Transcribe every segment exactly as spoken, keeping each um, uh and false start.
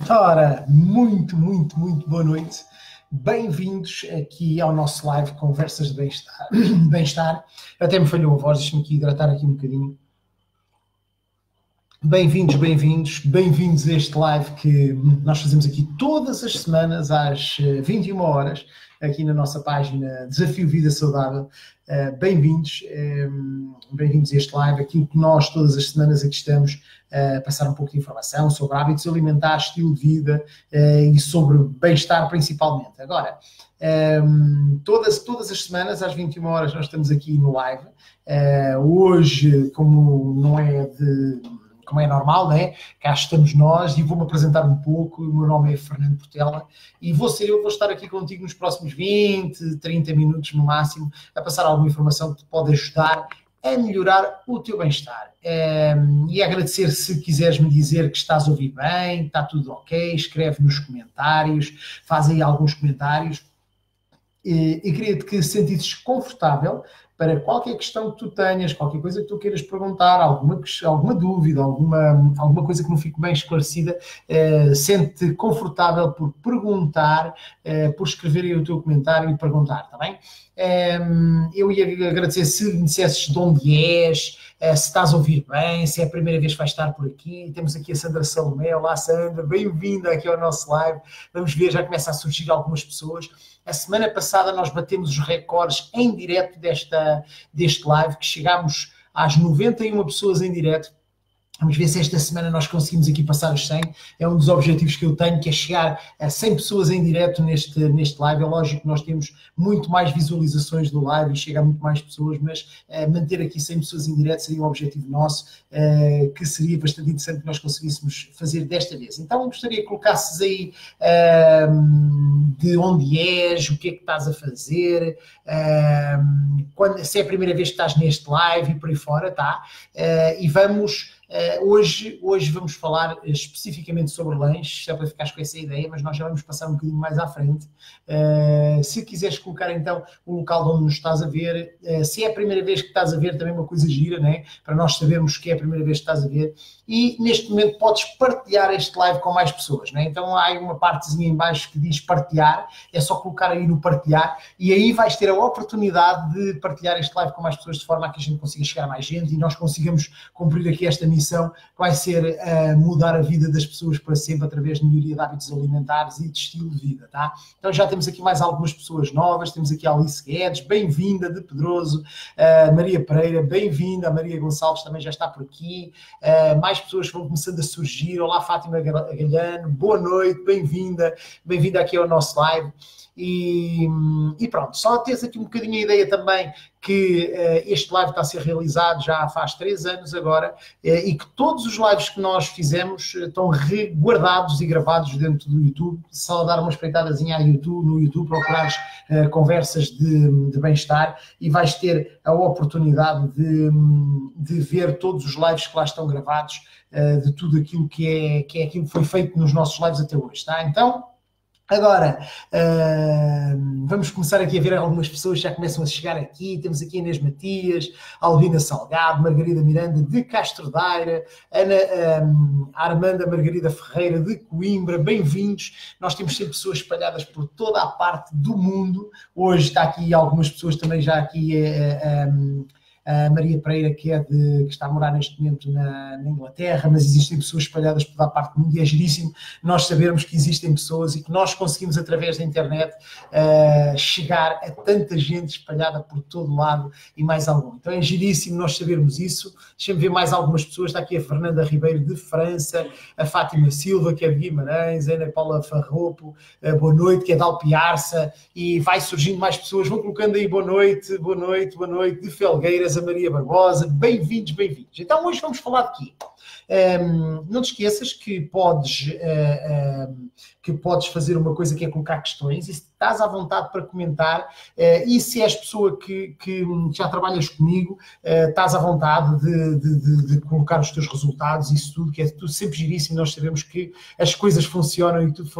Ora, muito, muito, muito boa noite. Bem-vindos aqui ao nosso live Conversas de Bem-Estar. Bem-Estar. Até me falhou a voz, deixa-me aqui hidratar aqui um bocadinho. Bem-vindos, bem-vindos, bem-vindos a este live que nós fazemos aqui todas as semanas às vinte e uma horas, aqui na nossa página Desafio Vida Saudável. Bem-vindos, bem-vindos a este live, aquilo que nós todas as semanas aqui estamos a passar um pouco de informação sobre hábitos alimentares, estilo de vida e sobre bem-estar principalmente. Agora, todas, todas as semanas às vinte e uma horas nós estamos aqui no live. Hoje, como não é de... como é normal, né? Cá estamos nós e vou-me apresentar um pouco. O meu nome é Fernando Portela e vou ser eu, vou estar aqui contigo nos próximos vinte, trinta minutos no máximo, a passar alguma informação que te pode ajudar a melhorar o teu bem-estar. Um, e agradecer se quiseres me dizer que estás a ouvir bem, está tudo ok, escreve nos comentários, faz aí alguns comentários. E, e queria-te que sentisses confortável para qualquer questão que tu tenhas, qualquer coisa que tu queiras perguntar, alguma, alguma dúvida, alguma, alguma coisa que não fique bem esclarecida, eh, sente-te confortável por perguntar, eh, por escrever aí o teu comentário e perguntar, está bem? Eh, eu ia agradecer se me dissesses de onde és, eh, se estás a ouvir bem, se é a primeira vez que vais estar por aqui. Temos aqui a Sandra Salomé. Olá, Sandra, bem-vinda aqui ao nosso live. Vamos ver, já começa a surgir algumas pessoas. A semana passada nós batemos os recordes em direto desta, deste live, que chegámos às noventa e uma pessoas em direto. Vamos ver se esta semana nós conseguimos aqui passar os cem. É um dos objetivos que eu tenho, que é chegar a cem pessoas em direto neste, neste live. É lógico que nós temos muito mais visualizações do live e chega a muito mais pessoas, mas uh, manter aqui cem pessoas em direto seria um objetivo nosso, uh, que seria bastante interessante que nós conseguíssemos fazer desta vez. Então gostaria que colocasses aí uh, de onde és, o que é que estás a fazer, uh, quando, se é a primeira vez que estás neste live e por aí fora, tá? Uh, e vamos... Uh, hoje, hoje vamos falar especificamente sobre lanches, só para ficares com essa ideia, mas nós já vamos passar um bocadinho mais à frente. Uh, se quiseres colocar então o local onde nos estás a ver, uh, se é a primeira vez que estás a ver, também uma coisa gira, né? Para nós sabermos que é a primeira vez que estás a ver. E neste momento podes partilhar este live com mais pessoas, né? Então há uma partezinha em baixo que diz partilhar, é só colocar aí no partilhar e aí vais ter a oportunidade de partilhar este live com mais pessoas de forma a que a gente consiga chegar a mais gente e nós consigamos cumprir aqui esta missão, que vai ser uh, mudar a vida das pessoas para sempre através de melhoria de hábitos alimentares e de estilo de vida, tá? Então já temos aqui mais algumas pessoas novas, temos aqui a Alice Guedes, bem-vinda, de Pedroso, uh, Maria Pereira, bem-vinda, a Maria Gonçalves também já está por aqui, uh, mais pessoas vão começando a surgir. Olá, Fátima Galhano, boa noite, bem-vinda, bem-vinda aqui ao nosso live. E, e pronto, só teres aqui um bocadinho a ideia também que uh, este live está a ser realizado já faz três anos agora uh, e que todos os lives que nós fizemos uh, estão guardados e gravados dentro do YouTube. Só dar uma espreitadazinha ao YouTube, no YouTube procurares uh, conversas de, de bem-estar e vais ter a oportunidade de, de ver todos os lives que lá estão gravados, uh, de tudo aquilo que é, que é aquilo que foi feito nos nossos lives até hoje, tá? Então, agora, uh, vamos começar aqui a ver algumas pessoas que já começam a chegar aqui. Temos aqui a Inês Matias, Alvina Salgado, Margarida Miranda de Castro Daire, Ana, um, Armanda Margarida Ferreira de Coimbra, bem-vindos. Nós temos sempre pessoas espalhadas por toda a parte do mundo. Hoje está aqui algumas pessoas também já aqui... Uh, um, a Maria Pereira, que, é de, que está a morar neste momento na, na Inglaterra, mas existem pessoas espalhadas por toda a parte do mundo e é giríssimo nós sabermos que existem pessoas e que nós conseguimos, através da internet, uh, chegar a tanta gente espalhada por todo lado e mais algum. Então é giríssimo nós sabermos isso. Deixa-me ver mais algumas pessoas. Está aqui a Fernanda Ribeiro de França, a Fátima Silva, que é de Guimarães, a Ana Paula Farropo, uh, boa noite, que é de Alpiarça, e vai surgindo mais pessoas. Vão colocando aí boa noite, boa noite, boa noite, de Felgueiras, a Maria Barbosa, bem-vindos, bem-vindos. Então hoje vamos falar de quê? Um, não te esqueças que podes, uh, um, que podes fazer uma coisa que é colocar questões e se estás à vontade para comentar uh, e se és pessoa que, que já trabalhas comigo, uh, estás à vontade de, de, de, de colocar os teus resultados e isso tudo, que é tudo sempre giríssimo. Nós sabemos que as coisas funcionam e tudo funciona.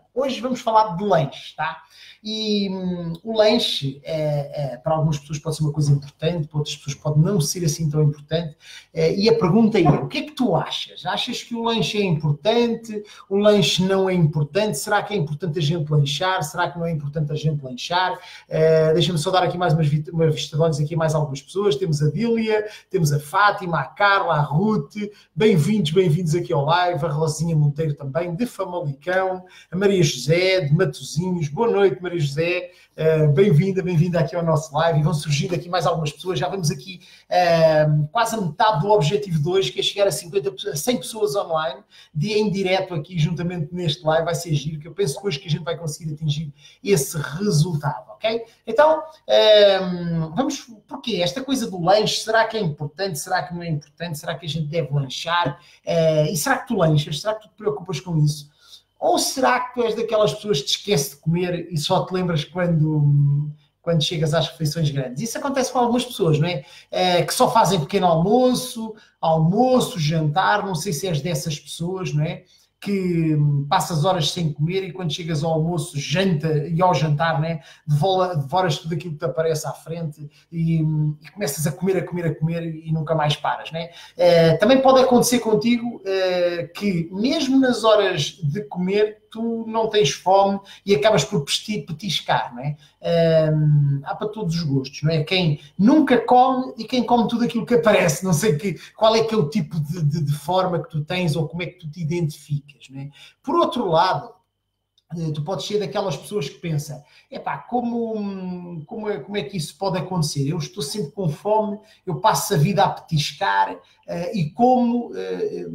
Hoje vamos falar de lanche, tá? E hum, o lanche, é, é, para algumas pessoas pode ser uma coisa importante, para outras pessoas pode não ser assim tão importante. É, e a pergunta é, o que é que tu achas? Achas que o lanche é importante? O lanche não é importante? Será que é importante a gente lanchar? Será que não é importante a gente lanchar? É, deixa-me só dar aqui mais umas, uma vista de olhos aqui a mais algumas pessoas. Temos a Dília, temos a Fátima, a Carla, a Ruth. Bem-vindos, bem-vindos aqui ao live. A Rosinha Monteiro também, de Famalicão. A Maria José, de Matosinhos. Boa noite, Maria José, uh, bem-vinda, bem-vinda aqui ao nosso live, e vão surgindo aqui mais algumas pessoas, já vamos aqui uh, quase a metade do objetivo de hoje, que é chegar a, cinquenta, a cem pessoas online, de em direto aqui, juntamente neste live, vai ser giro, que eu penso que hoje que a gente vai conseguir atingir esse resultado, ok? Então, uh, vamos, porquê? Esta coisa do lanche, será que é importante, será que não é importante, será que a gente deve lanchar, uh, e será que tu lanchas, será que tu te preocupas com isso? Ou será que tu és daquelas pessoas que te esquece de comer e só te lembras quando, quando chegas às refeições grandes? Isso acontece com algumas pessoas, não é? É que só fazem pequeno almoço, almoço, jantar, não sei se és dessas pessoas, não é? Que passas horas sem comer e quando chegas ao almoço, janta e ao jantar, né, devoras tudo aquilo que te aparece à frente e, e começas a comer, a comer, a comer e nunca mais paras, né? Uh, também pode acontecer contigo uh, que mesmo nas horas de comer tu não tens fome e acabas por petiscar, não é? Um, há para todos os gostos, não é? Quem nunca come e quem come tudo aquilo que aparece, não sei que, qual é que é o tipo de, de, de forma que tu tens ou como é que tu te identificas, não é? Por outro lado, tu podes ser daquelas pessoas que pensam, epá, como, como, é, como é que isso pode acontecer? Eu estou sempre com fome, eu passo a vida a petiscar uh, e como, uh, uh,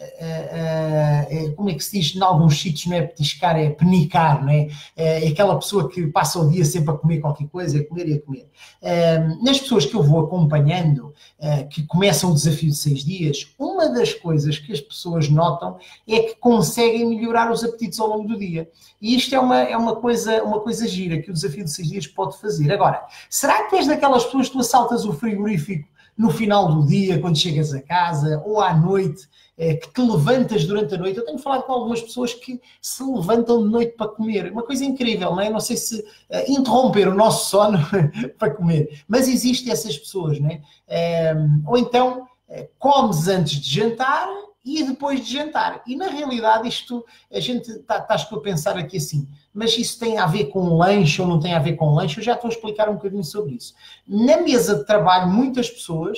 uh, uh, como é que se diz, em alguns sítios não é petiscar, é penicar, não é? É aquela pessoa que passa o dia sempre a comer qualquer coisa, a comer e a comer. Uh, nas pessoas que eu vou acompanhando, uh, que começam o desafio de seis dias, uma das coisas que as pessoas notam é que conseguem melhorar os apetites ao longo do dia. E isto é uma, é uma, coisa, uma coisa gira que o desafio de seis dias pode fazer. Agora, será que tu és daquelas pessoas que tu assaltas o frigorífico no final do dia, quando chegas a casa, ou à noite, é, que te levantas durante a noite? Eu tenho falado com algumas pessoas que se levantam de noite para comer. Uma coisa incrível, não é? Não sei se uh, interromper o nosso sono para comer, mas existem essas pessoas, não é? É ou então, é, comes antes de jantar e depois de jantar. E na realidade isto, a gente está tá, a pensar aqui assim, mas isso tem a ver com lanche ou não tem a ver com lanche? Eu já estou a explicar um bocadinho sobre isso. Na mesa de trabalho, muitas pessoas,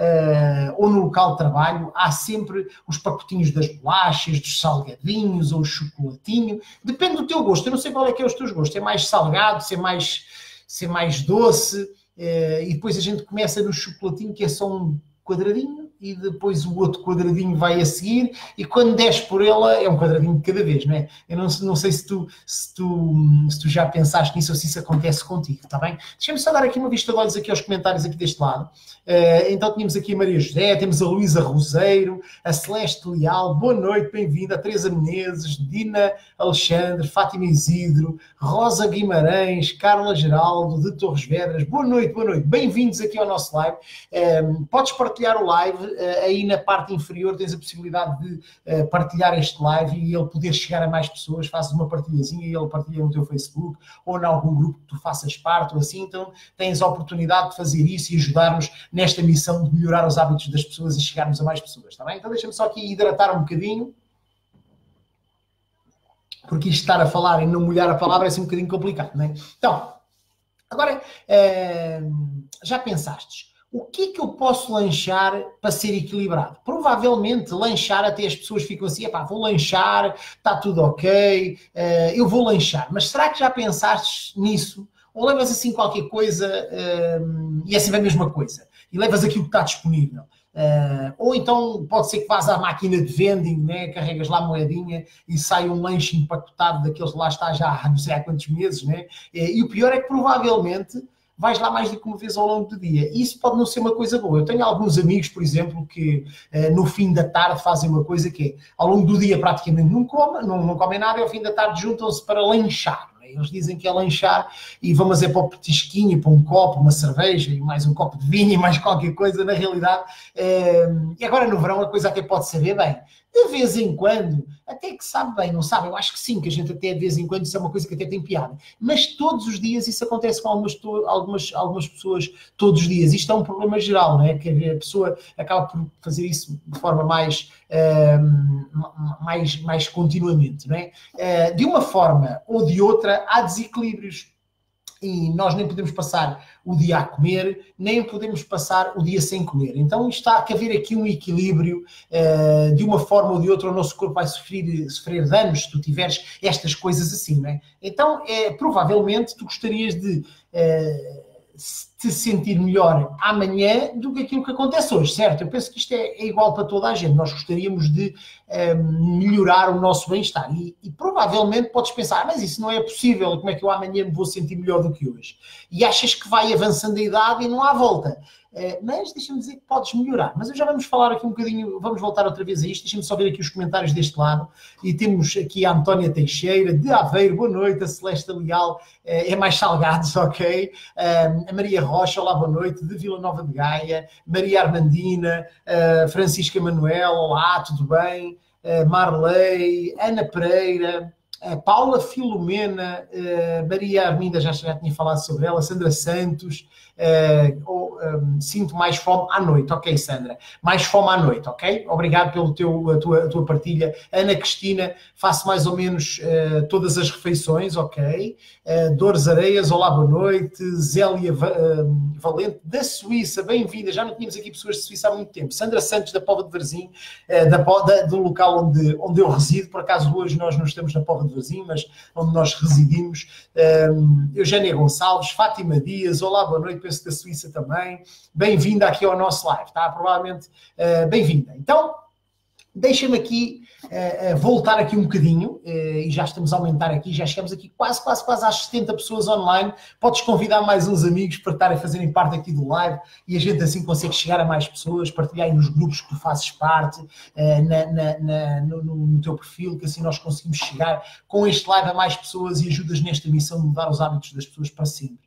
uh, ou no local de trabalho, há sempre os pacotinhos das bolachas, dos salgadinhos ou o chocolatinho. Depende do teu gosto. Eu não sei qual é que é os teus gostos. É mais salgado, se é mais, se é mais doce. Uh, e depois a gente começa no chocolatinho, que é só um quadradinho, e depois o outro quadradinho vai a seguir, e quando desce por ela é um quadradinho de cada vez, não é? Eu não, não sei se tu, se, tu, se tu já pensaste nisso ou se isso acontece contigo, está bem? Deixa-me só dar aqui uma vista de olhos aqui aos comentários aqui deste lado. Uh, então tínhamos aqui a Maria José, temos a Luísa Roseiro, a Celeste Leal, boa noite, bem-vinda, a Teresa Menezes, Dina Alexandre, Fátima Isidro, Rosa Guimarães, Carla Geraldo, de Torres Vedras, boa noite, boa noite, bem-vindos aqui ao nosso live. Uh, podes partilhar o live. Uh, aí na parte inferior tens a possibilidade de uh, partilhar este live e ele poder chegar a mais pessoas, fazes uma partilhazinha e ele partilha no teu Facebook ou em algum grupo que tu faças parte ou assim, então tens a oportunidade de fazer isso e ajudar-nos nesta missão de melhorar os hábitos das pessoas e chegarmos a mais pessoas, está bem? Então deixa-me só aqui hidratar um bocadinho, porque isto estar a falar e não molhar a palavra é assim um bocadinho complicado, não é? Então, agora, uh, já pensastes, o que é que eu posso lanchar para ser equilibrado? Provavelmente lanchar até as pessoas ficam assim, epá, vou lanchar, está tudo ok, uh, eu vou lanchar. Mas será que já pensaste nisso? Ou levas assim qualquer coisa uh, e é sempre a mesma coisa? E levas aquilo que está disponível? Uh, ou então pode ser que vás à máquina de vending, né? Carregas lá a moedinha e sai um lanche empacotado daqueles que lá está já há não sei há quantos meses, né? E, e o pior é que provavelmente vais lá mais do que uma vez ao longo do dia. Isso pode não ser uma coisa boa. Eu tenho alguns amigos, por exemplo, que uh, no fim da tarde fazem uma coisa que é, ao longo do dia praticamente não comem, não, não comem nada e ao fim da tarde juntam-se para lanchar. não é? Eles dizem que é lanchar e vamos é para o petisquinho, para um copo, uma cerveja e mais um copo de vinho e mais qualquer coisa, na realidade. É, e agora no verão a coisa até pode saber bem. De vez em quando, até que sabe bem, não sabe? Eu acho que sim, que a gente até de vez em quando, isso é uma coisa que até tem piada. Mas todos os dias isso acontece com algumas, algumas, algumas pessoas, todos os dias. Isto é um problema geral, não é? Que a pessoa acaba por fazer isso de forma mais, uh, mais, mais continuamente, não é? Uh, de uma forma ou de outra, há desequilíbrios. E nós nem podemos passar o dia a comer, nem podemos passar o dia sem comer. Então está a haver aqui um equilíbrio, uh, de uma forma ou de outra o nosso corpo vai sofrer, sofrer danos se tu tiveres estas coisas assim, não é? Então, é, provavelmente, tu gostarias de uh, te sentir melhor amanhã do que aquilo que acontece hoje, certo? Eu penso que isto é, é igual para toda a gente. Nós gostaríamos de um, melhorar o nosso bem-estar. E, e provavelmente podes pensar, mas isso não é possível, como é que eu amanhã me vou sentir melhor do que hoje? E achas que vai avançando a idade e não há volta. Uh, mas deixa-me dizer que podes melhorar. Mas já vamos falar aqui um bocadinho, vamos voltar outra vez a isto. Deixa-me só ver aqui os comentários deste lado. E temos aqui a Antónia Teixeira, de Aveiro, boa noite. A Celeste Leal, uh, é mais salgados, ok. Uh, a Maria Rocha, olá, boa noite. De Vila Nova de Gaia. Maria Armandina, uh, Francisca Manuel, olá, tudo bem? Uh, Marley, Ana Pereira, uh, Paula Filomena, uh, Maria Arminda, já, já tinha falado sobre ela, Sandra Santos. Uh, ou, um, sinto mais fome à noite, ok, Sandra? Mais fome à noite, ok? Obrigado pelo teu, a, tua, a tua partilha. Ana Cristina, faço mais ou menos uh, todas as refeições, ok? Uh, Dores Areias, olá, boa noite. Zélia uh, Valente, da Suíça, bem-vinda. Já não tínhamos aqui pessoas de Suíça há muito tempo. Sandra Santos, da Póvoa de Varzim, uh, da, da, do local onde, onde eu resido. Por acaso, hoje nós não estamos na Póvoa de Varzim, mas onde nós residimos. Um, Eugénia Gonçalves, Fátima Dias, olá, boa noite. Penso da Suíça também. Bem-vinda aqui ao nosso live, tá? Provavelmente uh, bem-vinda. Então, deixa-me aqui uh, uh, voltar aqui um bocadinho, uh, e já estamos a aumentar aqui, já chegamos aqui quase, quase, quase às setenta pessoas online. Podes convidar mais uns amigos para estarem a fazerem parte aqui do live e a gente assim consegue chegar a mais pessoas, partilhar aí nos grupos que tu fazes parte, uh, na, na, na, no, no teu perfil, que assim nós conseguimos chegar com este live a mais pessoas e ajudas nesta missão de mudar os hábitos das pessoas para sempre.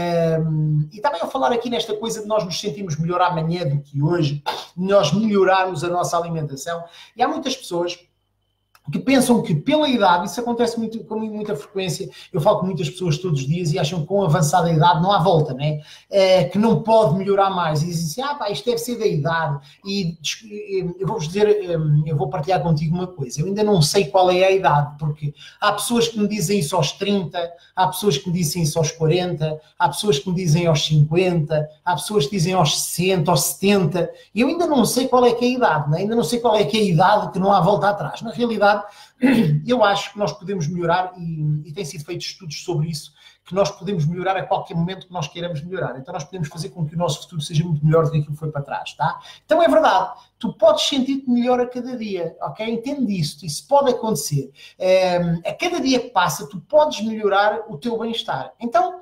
Um, e também ao falar aqui nesta coisa de nós nos sentirmos melhor amanhã do que hoje, nós melhorarmos a nossa alimentação, e há muitas pessoas que pensam que pela idade, isso acontece muito, com muita frequência, eu falo com muitas pessoas todos os dias e acham que com avançada idade não há volta, né? É, que não pode melhorar mais, e dizem assim, ah pá, isto deve ser da idade, e eu vou-vos dizer, eu vou partilhar contigo uma coisa, eu ainda não sei qual é a idade, porque há pessoas que me dizem isso aos trinta, há pessoas que me dizem isso aos quarenta, há pessoas que me dizem aos cinquenta, há pessoas que dizem aos sessenta, aos setenta, e eu ainda não sei qual é que é a idade, né? Ainda não sei qual é que é a idade que não há volta atrás. Na realidade, eu acho que nós podemos melhorar, e, e têm sido feitos estudos sobre isso, que nós podemos melhorar a qualquer momento que nós queiramos melhorar. Então nós podemos fazer com que o nosso futuro seja muito melhor do que aquilo que foi para trás, tá? Então é verdade, tu podes sentir-te melhor a cada dia, ok? Entende isto, isso pode acontecer. É, a cada dia que passa, tu podes melhorar o teu bem-estar. Então,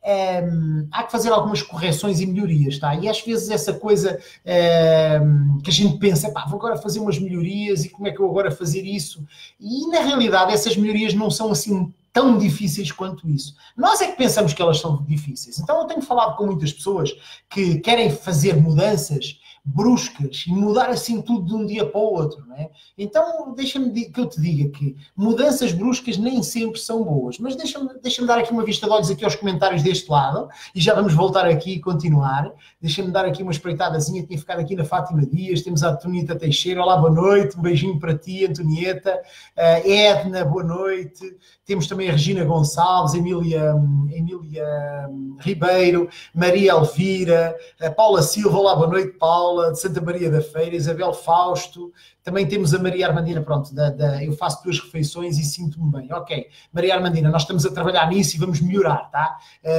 Um, há que fazer algumas correções e melhorias, tá? E às vezes essa coisa um, que a gente pensa, pá, vou agora fazer umas melhorias e como é que eu agora fazer isso? E na realidade essas melhorias não são assim tão difíceis quanto isso. Nós é que pensamos que elas são difíceis. Então eu tenho falado com muitas pessoas que querem fazer mudanças bruscas e mudar assim tudo de um dia para o outro, não é? Então deixa-me que eu te diga que mudanças bruscas nem sempre são boas, mas deixa-me deixa-me dar aqui uma vista de olhos aqui aos comentários deste lado e já vamos voltar aqui e continuar. Deixa-me dar aqui uma espreitadazinha, tinha ficado aqui na Fátima Dias, temos a Antonieta Teixeira, olá, boa noite, um beijinho para ti, Antonieta, uh, Edna, boa noite, temos também a Regina Gonçalves, Emília, Emília Ribeiro, Maria Elvira, a Paula Silva, olá, boa noite, Paula, de Santa Maria da Feira, Isabel Fausto, também temos a Maria Armandina, pronto, da, da, eu faço duas refeições e sinto-me bem. Ok, Maria Armandina, nós estamos a trabalhar nisso e vamos melhorar, tá?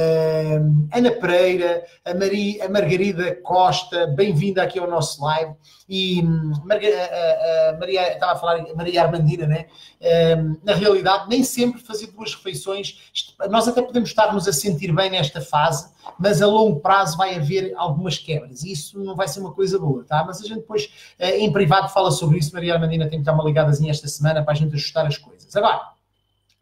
Uh, Ana Pereira, a, Maria, a Margarida Costa, bem-vinda aqui ao nosso live. E Marga, a, a Maria, estava a falar, a Maria Armandina, né? Uh, na realidade, nem sempre fazer duas refeições, nós até podemos estar-nos a sentir bem nesta fase, mas a longo prazo vai haver algumas quebras e isso não vai ser uma coisa boa, tá? Mas a gente depois, em privado, fala sobre isso. Maria Armandina tem que dar uma ligadazinha esta semana para a gente ajustar as coisas. Agora,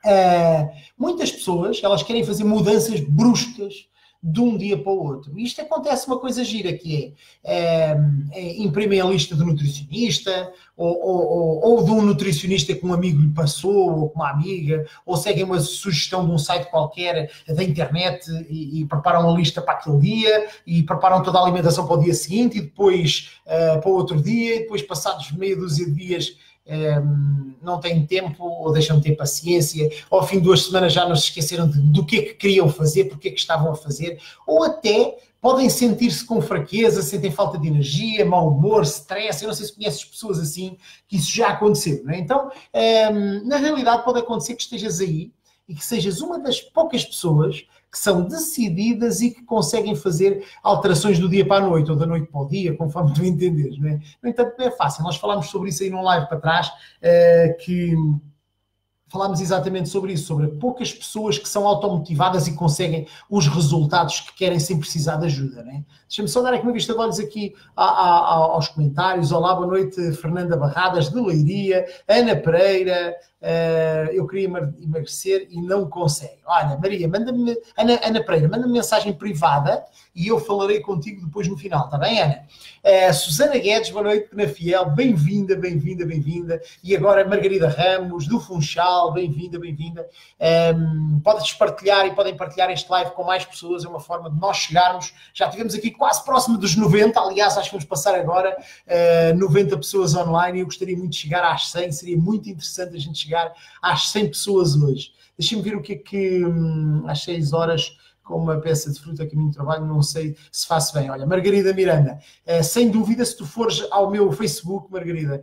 Uh, muitas pessoas, elas querem fazer mudanças bruscas de um dia para o outro. E isto acontece uma coisa gira, que é, é, é imprimem a lista do nutricionista, ou, ou, ou de um nutricionista que um amigo lhe passou, ou com uma amiga, ou seguem uma sugestão de um site qualquer da internet e, e preparam a lista para aquele dia, e preparam toda a alimentação para o dia seguinte, e depois uh, para o outro dia, e depois passados meia dúzia de dias Um, não têm tempo ou deixam de ter paciência, ou ao fim de duas semanas já não se esqueceram de, do que é que queriam fazer, porque é que estavam a fazer, ou até podem sentir-se com fraqueza, sentem falta de energia, mau humor, stress. Eu não sei se conheces pessoas assim, que isso já aconteceu, não é? Então, um, na realidade pode acontecer que estejas aí e que sejas uma das poucas pessoas que são decididas e que conseguem fazer alterações do dia para a noite, ou da noite para o dia, conforme tu entenderes, não é? No entanto, não é fácil. Nós falámos sobre isso aí num live para trás, uh, que falámos exatamente sobre isso, sobre poucas pessoas que são automotivadas e conseguem os resultados que querem sem precisar de ajuda, não é? Deixa-me só dar aqui uma vista de olhos aqui a, a, a, aos comentários. Olá, boa noite, Fernanda Barradas, de Leiria, Ana Pereira, uh, eu queria emagrecer e não consegue. Olha, Maria, manda-me, Ana, Ana Pereira, manda-me mensagem privada e eu falarei contigo depois no final, está bem, Ana? Uh, Susana Guedes, boa noite, na Fiel, bem-vinda, bem-vinda, bem-vinda. E agora Margarida Ramos, do Funchal, bem-vinda, bem-vinda. Um, podes partilhar e podem partilhar este live com mais pessoas, é uma forma de nós chegarmos. Já tivemos aqui quase próximo dos noventa, aliás, acho que vamos passar agora uh, noventa pessoas online e eu gostaria muito de chegar às cem, seria muito interessante a gente chegar às cem pessoas hoje. Deixa-me ver o que é que hum, às seis horas... com uma peça de fruta a caminho de trabalho, não sei se faço bem. Olha, Margarida Miranda, uh, sem dúvida, se tu fores ao meu Facebook, Margarida,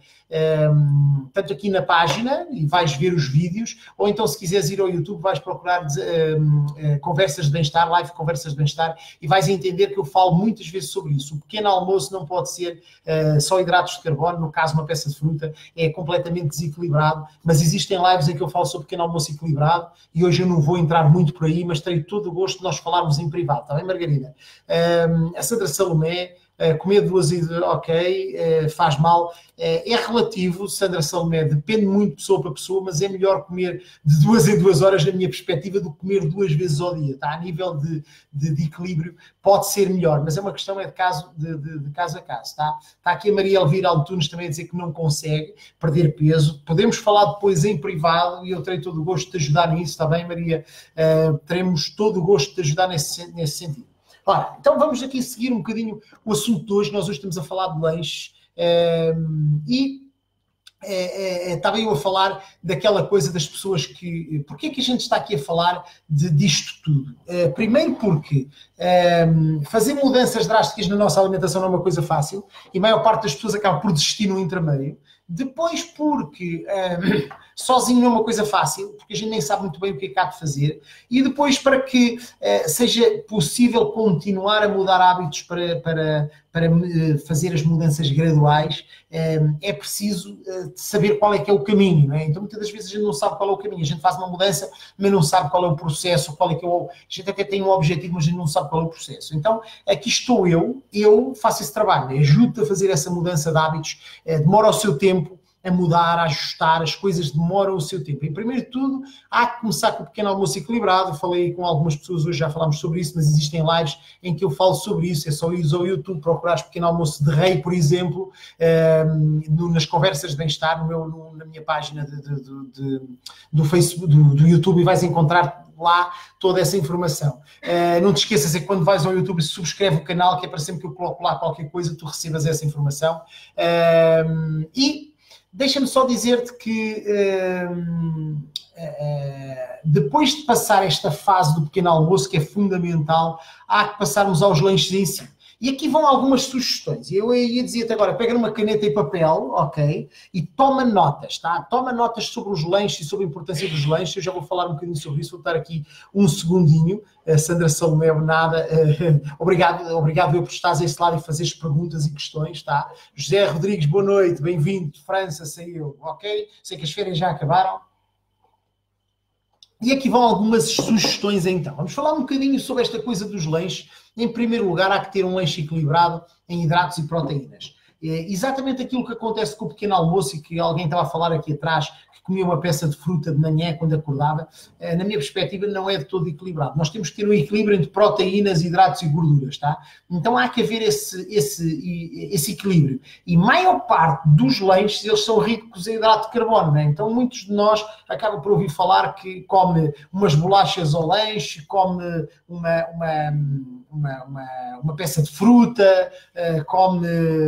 um, tanto aqui na página, e vais ver os vídeos, ou então se quiseres ir ao YouTube, vais procurar um, uh, Conversas de Bem-Estar, Live Conversas de Bem-Estar, e vais entender que eu falo muitas vezes sobre isso. O pequeno almoço não pode ser uh, só hidratos de carbono, no caso uma peça de fruta, é completamente desequilibrado, mas existem lives em que eu falo sobre pequeno almoço equilibrado, e hoje eu não vou entrar muito por aí, mas terei todo o gosto de nós falarmos em privado, está bem, Margarida? Um, a Sandra Salomé, uh, comer duas e ok, uh, faz mal, uh, é relativo, Sandra Salomé, depende muito de pessoa para pessoa, mas é melhor comer de duas em duas horas, na minha perspectiva, do que comer duas vezes ao dia, está? A nível de, de, de equilíbrio, pode ser melhor, mas é uma questão é de caso, de, de, de caso a caso, está? Está aqui a Maria Elvira Altunes também a dizer que não consegue perder peso. Podemos falar depois em privado e eu terei todo o gosto de te ajudar nisso, está bem, Maria? Uh, teremos todo o gosto de te ajudar nesse, nesse sentido. Ora, então vamos aqui seguir um bocadinho o assunto de hoje. Nós hoje estamos a falar de lanches uh, e É, é, estava eu a falar daquela coisa das pessoas que... Porquê é que a gente está aqui a falar de, disto tudo? Uh, primeiro porque uh, fazer mudanças drásticas na nossa alimentação não é uma coisa fácil e a maior parte das pessoas acaba por desistir no intermeio. Depois porque uh, sozinho não é uma coisa fácil, porque a gente nem sabe muito bem o que é que há de fazer. E depois para que uh, seja possível continuar a mudar hábitos para, para, para uh, fazer as mudanças graduais, uh, é preciso uh, saber qual é que é o caminho, não é? Então muitas das vezes a gente não sabe qual é o caminho. A gente faz uma mudança, mas não sabe qual é o processo, qual é que é o... A gente até tem um objetivo, mas a gente não sabe qual é o processo. Então aqui estou eu, eu faço esse trabalho, ajudo-te a fazer essa mudança de hábitos, uh, demora o seu tempo a mudar, a ajustar, as coisas demoram o seu tempo. E primeiro de tudo, há que começar com o pequeno almoço equilibrado. Falei com algumas pessoas hoje, já falámos sobre isso, mas existem lives em que eu falo sobre isso. É só ir ao YouTube, procurares pequeno almoço de rei, por exemplo, um, no, nas conversas de bem-estar, no meu, no, na minha página de, de, de, de, do Facebook, do, do YouTube, e vais encontrar lá toda essa informação. Uh, não te esqueças, é que quando vais ao YouTube subscreve o canal, que é para sempre que eu coloco lá qualquer coisa, tu recebas essa informação. Uh, e deixa-me só dizer-te que uh, uh, depois de passar esta fase do pequeno almoço, que é fundamental, há que passarmos aos lanches em si. E aqui vão algumas sugestões. Eu ia dizer-te agora, pega numa caneta e papel, ok? E toma notas, tá? Toma notas sobre os lanches e sobre a importância dos lanches. Eu já vou falar um bocadinho sobre isso, vou dar aqui um segundinho. Uh, Sandra Salomé, nada. Uh, obrigado, obrigado eu por estares a esse lado e fazeres perguntas e questões, tá? José Rodrigues, boa noite, bem-vindo. De França, saiu, ok? Sei que as férias já acabaram. E aqui vão algumas sugestões então. Vamos falar um bocadinho sobre esta coisa dos lanches. Em primeiro lugar, há que ter um lanche equilibrado em hidratos e proteínas. É exatamente aquilo que acontece com o pequeno almoço e que alguém estava a falar aqui atrás, que comia uma peça de fruta de manhã quando acordava, uh, na minha perspectiva não é de todo equilibrado. Nós temos que ter um equilíbrio entre proteínas, hidratos e gorduras, tá? Então há que haver esse, esse, esse equilíbrio. E maior parte dos lanches, eles são ricos em hidrato de carbono, né? Então muitos de nós acabam por ouvir falar que come umas bolachas ao lanche, come uma, uma, uma, uma, uma peça de fruta, uh, come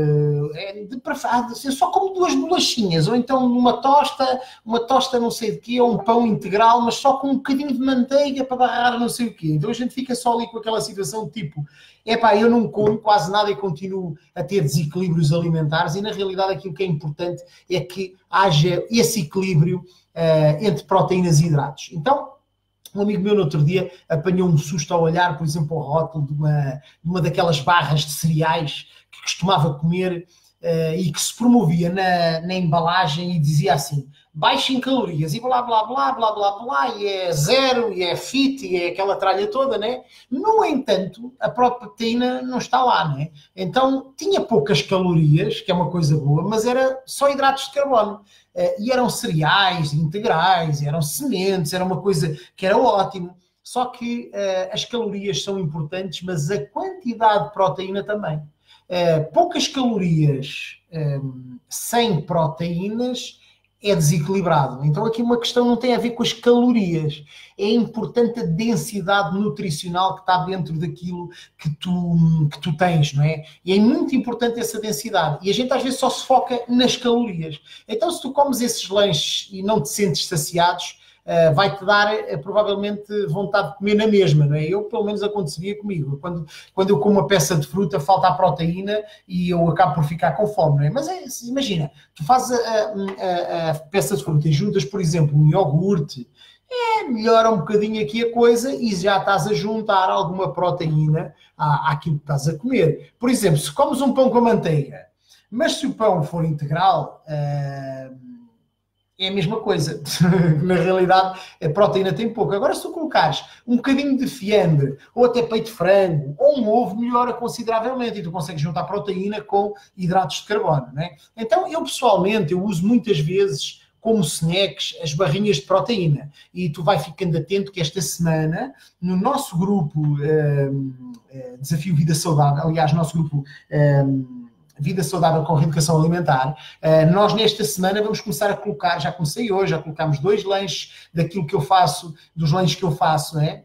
é, de, assim, só come duas bolachinhas, ou então uma tosta, uma tosta não sei de quê, ou um pão integral, mas só com um bocadinho de manteiga para barrar não sei o quê. Então a gente fica só ali com aquela situação tipo, epá, eu não como quase nada e continuo a ter desequilíbrios alimentares, e na realidade aquilo que é importante é que haja esse equilíbrio uh, entre proteínas e hidratos. Então, um amigo meu no outro dia apanhou um susto ao olhar, por exemplo, ao rótulo de uma, de uma daquelas barras de cereais que costumava comer uh, e que se promovia na, na embalagem e dizia assim, baixo em calorias e blá, blá, blá, blá, blá, blá, e é zero, e é fit, e é aquela tralha toda, né? No entanto, a própria proteína não está lá, né? Então, tinha poucas calorias, que é uma coisa boa, mas era só hidratos de carbono. Uh, e eram cereais integrais, eram sementes, era uma coisa que era ótimo. Só que uh, as calorias são importantes, mas a quantidade de proteína também. Uh, poucas calorias um, sem proteínas é desequilibrado. Então aqui uma questão não tem a ver com as calorias. É importante a densidade nutricional que está dentro daquilo que tu, que tu tens, não é? E é muito importante essa densidade. E a gente às vezes só se foca nas calorias. Então se tu comes esses lanches e não te sentes saciados, Uh, vai-te dar uh, provavelmente vontade de comer na mesma, não é? Eu, pelo menos, aconteceria comigo. Quando, quando eu como uma peça de fruta, falta a proteína e eu acabo por ficar com fome, não é? Mas é, imagina, tu fazes a, a, a peça de fruta e juntas, por exemplo, um iogurte, é, melhora um bocadinho aqui a coisa e já estás a juntar alguma proteína à, àquilo que estás a comer. Por exemplo, se comes um pão com manteiga, mas se o pão for integral... Uh, é a mesma coisa. Na realidade, a proteína tem pouco. Agora, se tu colocares um bocadinho de fiambre, ou até peito de frango, ou um ovo, melhora consideravelmente. E tu consegues juntar proteína com hidratos de carbono, não é? Então, eu pessoalmente, eu uso muitas vezes como snacks as barrinhas de proteína. E tu vai ficando atento que esta semana, no nosso grupo um, Desafio Vida Saudável, aliás, nosso grupo... Um, Vida Saudável com Reeducação Alimentar, uh, nós nesta semana vamos começar a colocar, já comecei hoje, já colocámos dois lanches daquilo que eu faço, dos lanches que eu faço, não é?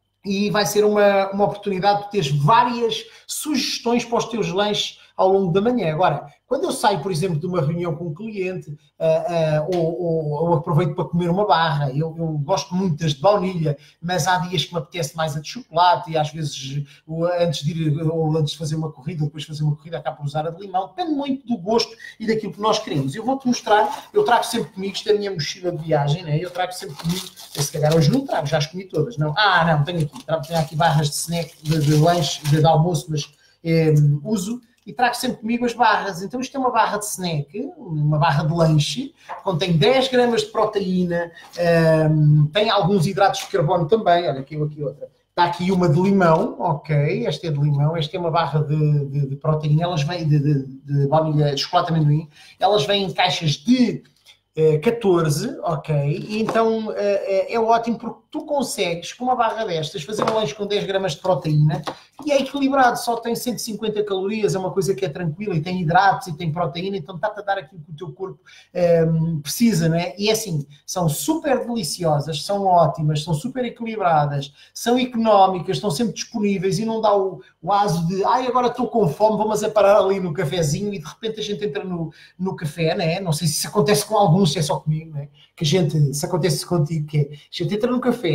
E vai ser uma, uma oportunidade de teres várias sugestões para os teus lanches ao longo da manhã. Agora, quando eu saio, por exemplo, de uma reunião com um cliente, uh, uh, ou, ou, ou aproveito para comer uma barra, eu, eu gosto muito das de baunilha, mas há dias que me apetece mais a de chocolate e às vezes, antes de ir, ou antes de fazer uma corrida, depois de fazer uma corrida, acabo por usar a de limão. Depende muito do gosto e daquilo que nós queremos. Eu vou-te mostrar, eu trago sempre comigo, isto é a minha mochila de viagem, né? Eu trago sempre comigo, se calhar hoje não trago, já as comi todas, não? Ah, não, tenho aqui, tenho aqui barras de snack, de, de lanche, de, de almoço, mas eh, uso. E trago sempre comigo as barras. Então isto é uma barra de snack, uma barra de lanche, contém dez gramas de proteína, um, tem alguns hidratos de carbono também, olha aqui, aqui outra. Está aqui uma de limão, ok, esta é de limão, esta é uma barra de, de, de proteína, elas vêm de, de, de baunilha, de chocolate amendoim, elas vêm em caixas de uh, catorze, ok, e então uh, é ótimo porque tu consegues, com uma barra destas, fazer um lanche com dez gramas de proteína e é equilibrado, só tem cento e cinquenta calorias, é uma coisa que é tranquila e tem hidratos e tem proteína, então está-te a dar aquilo que o teu corpo um, precisa, não é? E é assim, são super deliciosas, são ótimas, são super equilibradas, são económicas, estão sempre disponíveis e não dá o, o aso de, ai, agora estou com fome, vamos a parar ali no cafezinho e de repente a gente entra no, no café, não é? Não sei se isso acontece com alguns, se é só comigo, não é? Que a gente, se acontece contigo, que é, a gente entra no café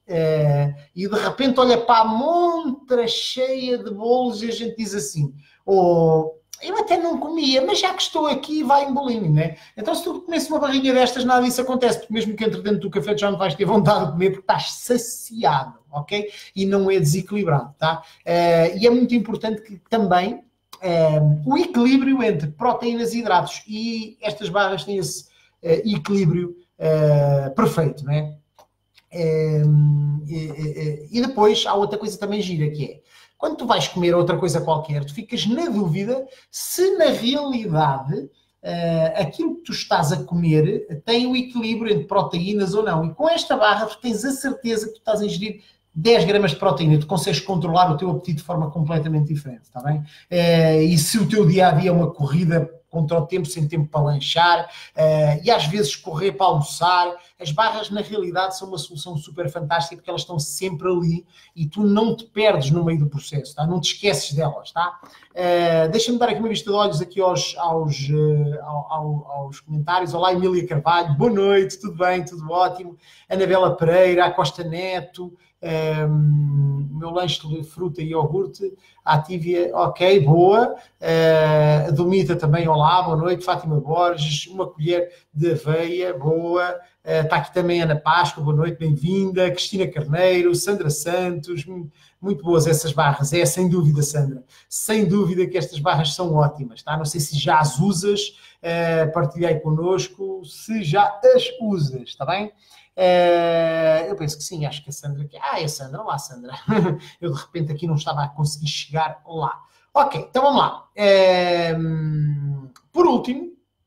Uh, e de repente olha para a montra cheia de bolos e a gente diz assim, oh, eu até não comia, mas já que estou aqui vai em bolinho, né? Então se tu comes uma barrinha destas, nada disso acontece, porque mesmo que entre dentro do café tu já não vais ter vontade de comer porque estás saciado, ok? E não é desequilibrado, tá? Uh, e é muito importante que também uh, o equilíbrio entre proteínas e hidratos, e estas barras têm esse uh, equilíbrio uh, perfeito, né? Um, e, e depois há outra coisa também gira, que é quando tu vais comer outra coisa qualquer, tu ficas na dúvida se na realidade uh, aquilo que tu estás a comer tem o equilíbrio entre proteínas ou não. E com esta barra tu tens a certeza que tu estás a ingerir dez gramas de proteína, tu consegues controlar o teu apetite de forma completamente diferente, está bem? Uh, e se o teu dia-a-dia é uma corrida contra o tempo, sem tempo para lanchar, uh, e às vezes correr para almoçar, as barras na realidade são uma solução super fantástica porque elas estão sempre ali e tu não te perdes no meio do processo, tá? Não te esqueces delas, tá? Uh, deixa-me dar aqui uma vista de olhos aqui aos, aos, uh, aos, aos comentários. Olá, Emília Carvalho, boa noite, tudo bem, tudo ótimo. Anabela Pereira, a Costa Neto, um, meu lanche de fruta e iogurte, a Tívia, ok, boa. Uh, a Domita também, olá, boa noite. Fátima Borges, uma colher de aveia, boa. Uh, está aqui também Ana Páscoa, boa noite, bem-vinda. Cristina Carneiro, Sandra Santos, muito boas essas barras, é sem dúvida, Sandra. Sem dúvida que estas barras são ótimas, tá? Não sei se já as usas, uh, partilhei connosco, se já as usas, está bem? Uh, eu penso que sim, acho que a Sandra... Ah, é a Sandra, olá Sandra. Eu de repente aqui não estava a conseguir chegar lá. Ok, então vamos lá. Uh, por último,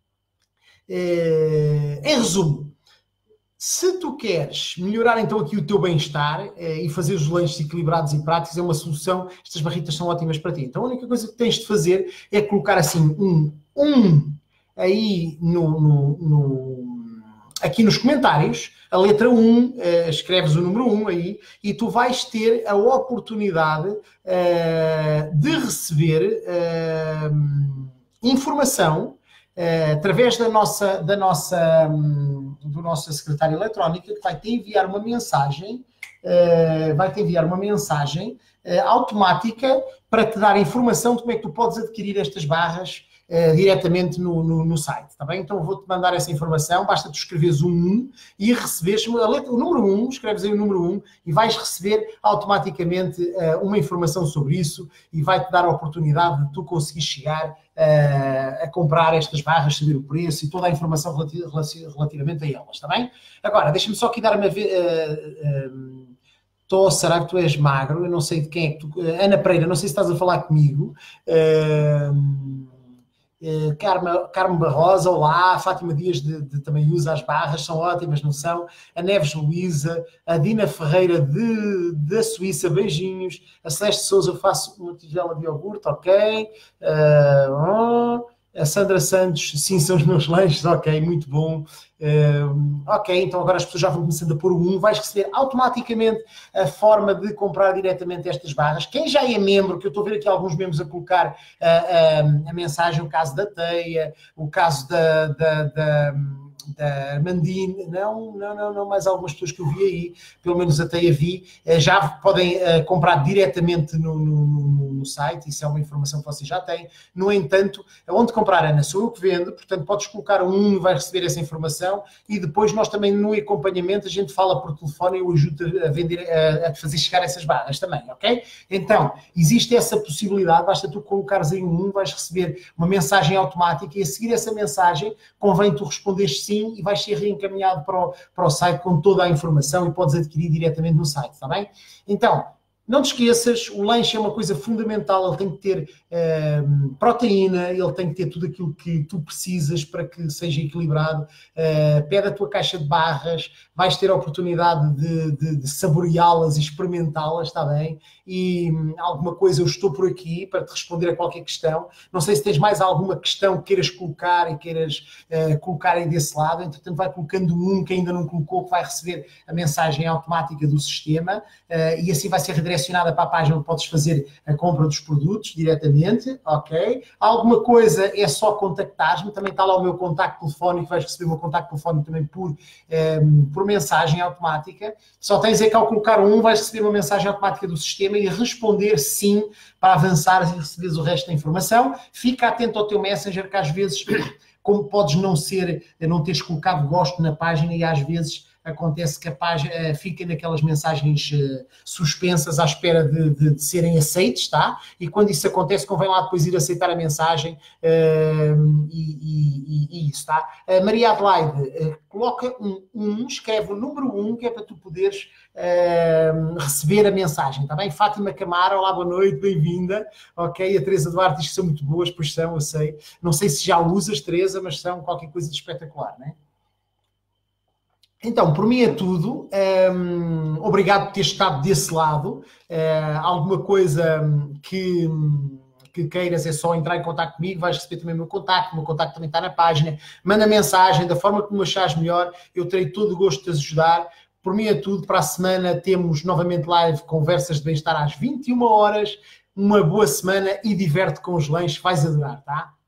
uh, em resumo, se tu queres melhorar então aqui o teu bem-estar uh, e fazer os lanches equilibrados e práticos, é uma solução, estas barritas são ótimas para ti. Então a única coisa que tens de fazer é colocar assim um, um aí no, no, no, aqui nos comentários, a letra um, uh, escreves o número um aí, e tu vais ter a oportunidade uh, de receber uh, informação uh, através da nossa, da nossa, um, do nossa secretária eletrónica, que vai-te enviar uma mensagem, uh, vai-te enviar uma mensagem uh, automática para te dar informação de como é que tu podes adquirir estas barras Uh, diretamente no, no, no site, está bem? Então vou-te mandar essa informação, basta tu escreveres o um e receberes a letra, o número um, escreves aí o número um e vais receber automaticamente uh, uma informação sobre isso e vai-te dar a oportunidade de tu conseguir chegar uh, a comprar estas barras, saber o preço e toda a informação relati relativamente a elas, está bem? Agora, deixa-me só aqui dar uma vez... Uh, uh, Tô, será que tu és magro? Eu não sei de quem é que tu... Ana Pereira, não sei se estás a falar comigo. Uh, Uh, Carme, Carme Barrosa, olá, a Fátima Dias de, de, também usa as barras, são ótimas, não são? A Neves Luísa, a Dina Ferreira de, da Suíça, beijinhos. A Celeste Souza, eu faço uma tigela de iogurte, ok. Uh, oh. A Sandra Santos, sim, são os meus lanches, ok, muito bom. Uh, ok, então agora as pessoas já vão começando a pôr o um, vais receber automaticamente a forma de comprar diretamente estas barras. Quem já é membro, que eu estou a ver aqui alguns membros a colocar uh, uh, a mensagem, o caso da Teia, o caso da... da, da da Mandine, não, não, não, não, mais algumas pessoas que eu vi aí, pelo menos até a vi, já podem uh, comprar diretamente no, no, no site, isso é uma informação que vocês já têm. No entanto, onde comprar, Ana, sou eu que vendo, portanto podes colocar um e vai receber essa informação e depois nós também no acompanhamento a gente fala por telefone e eu ajudo a vender, a, a fazer chegar essas barras também, ok? Então, existe essa possibilidade, basta tu colocares aí um, vais receber uma mensagem automática e a seguir essa mensagem convém tu responderes sim e vais ser reencaminhado para o, para o site com toda a informação e podes adquirir diretamente no site, está bem? Então, não te esqueças, o lanche é uma coisa fundamental, ele tem que ter uh, proteína, ele tem que ter tudo aquilo que tu precisas para que seja equilibrado. Uh, pede a tua caixa de barras, vais ter a oportunidade de, de, de saboreá-las e experimentá-las, está bem? E um, alguma coisa, eu estou por aqui para te responder a qualquer questão. Não sei se tens mais alguma questão que queiras colocar e queiras uh, colocar aí desse lado. Entretanto, vai colocando um que ainda não colocou, que vai receber a mensagem automática do sistema uh, e assim vai ser redirecionada para a página onde podes fazer a compra dos produtos diretamente, ok? Alguma coisa é só contactar-me, também está lá o meu contacto telefónico, vais receber o meu contacto telefónico também por, um, por mensagem automática. Só tens é que ao colocar um, vais receber uma mensagem automática do sistema e responder sim para avançares e receberes o resto da informação. Fica atento ao teu Messenger, que às vezes, como podes não ser, não teres colocado gosto na página e às vezes acontece que a página fica naquelas mensagens suspensas à espera de, de, de serem aceites, tá? E quando isso acontece, convém lá depois ir aceitar a mensagem uh, e, e, e isso, tá? Uh, Maria Adelaide, uh, coloca um, um, escreve o número um, que é para tu poderes uh, receber a mensagem, tá bem? Fátima Camara, olá, boa noite, bem-vinda. Ok, a Teresa Duarte diz que são muito boas, pois são, eu sei. Não sei se já usas, Teresa, mas são qualquer coisa de espetacular, não é? Então, por mim é tudo. Um, obrigado por ter estado desse lado. Uh, alguma coisa que, que queiras é só entrar em contato comigo, vais receber também o meu contacto, o meu contacto também está na página. Manda mensagem da forma como achares melhor, eu terei todo o gosto de te ajudar. Por mim é tudo. Para a semana temos novamente live Conversas de Bem-Estar às vinte e uma horas. Uma boa semana e diverte com os lanches, vais adorar, tá?